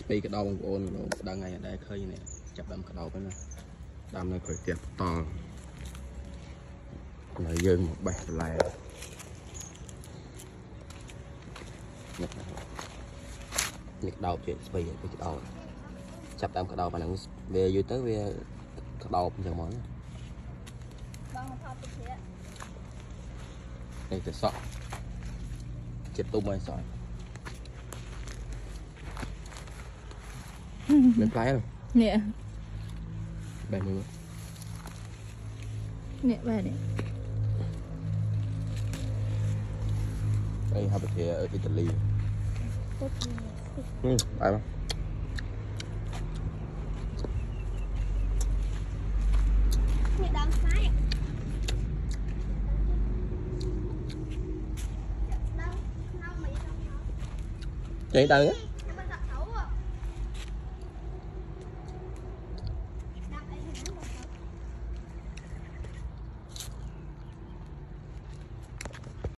ពីកដោបងប្អូនដល់ថ្ងៃដែរឃើញនេះចាប់ដើមកដោហ្នឹងណាដើមនៅក្រោយផ្ទះតល់នៅយើងមកបេះបន្លែនេះកដោជាស្បៃពីកដោចាប់ដើមកដោប៉ុណ្ណឹងវាយូរទៅវាកដោអញ្ចឹងមកបងថតទៅនេះទៅសក់ចិត្តទុំឲ្យសក់មានផ្លែនេះបែបនេះនេះបែបនេះđây hai bịch thìa ở Italy bài không chạy tới